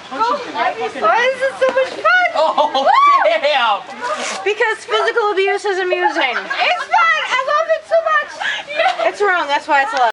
Why is it so much fun? Oh, damn! Because physical abuse is amusing. It's fun. I love it so much. It's wrong, that's why it's allowed.